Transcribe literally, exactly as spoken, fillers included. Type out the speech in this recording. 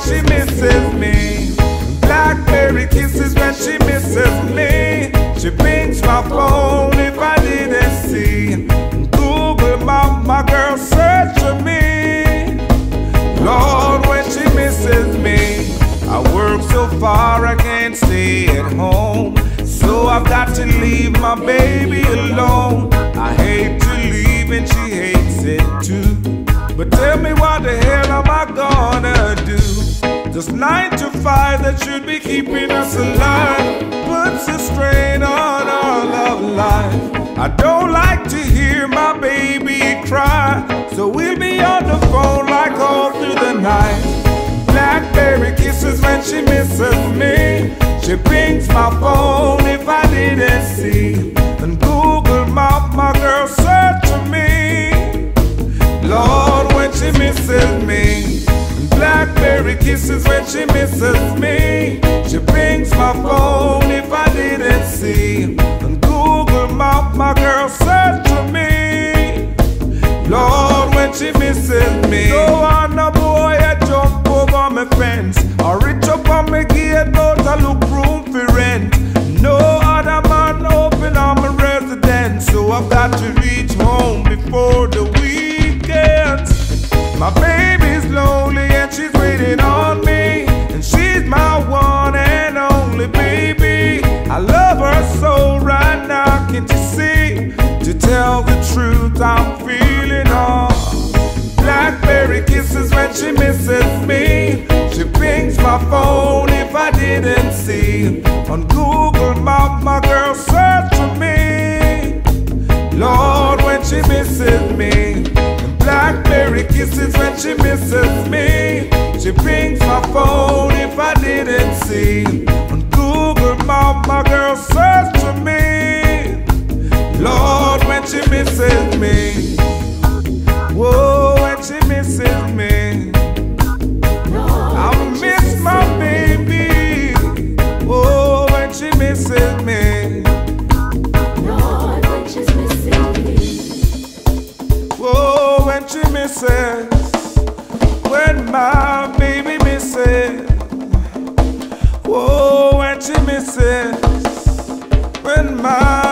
she misses me. Blackberry kisses when she misses me. She pings my phone if I didn't see. Google Map, my girl search for me. Lord, when she misses me. I work so far I can't stay at home, so I've got to leave my baby alone. I hate to leave and she hates it too, but tell me what the hell am I gonna do? This nine to five that should be keeping us alive puts a strain on our love life. I don't like to hear my baby cry, so we'll be on the phone like all through the night. Blackberry kisses when she misses me. She pings my phone if I didn't see. And Google Map, my girl search for me. Lord, when she misses me. And Blackberry kisses when she misses me. She pings my phone if I didn't see. And Google Map, my girl search for me. Lord, when she misses me. No one no boy I jump over my fence, or reach up on my gate, but I look room for rent. No other man open on my residence, so I've got to reach home before the weekend. My baby's lonely and she's waiting on me, and she's my one and only baby. I love her so right now, can't you see? To tell the truth, I'm feeling all. Blackberry kisses when she misses me. She pings my phone if I didn't see. On Google Map, my girl search for me. Lord, when she misses me. And Blackberry kisses when she misses me. She pings my phone if I didn't see. On Google Map, my girl search for me. Lord, when she misses me. Whoa, when she misses me. I miss my baby. Whoa, when she misses me. Lord, when she's missing me. Whoa, when she misses. When my baby misses. Whoa, when she misses. When my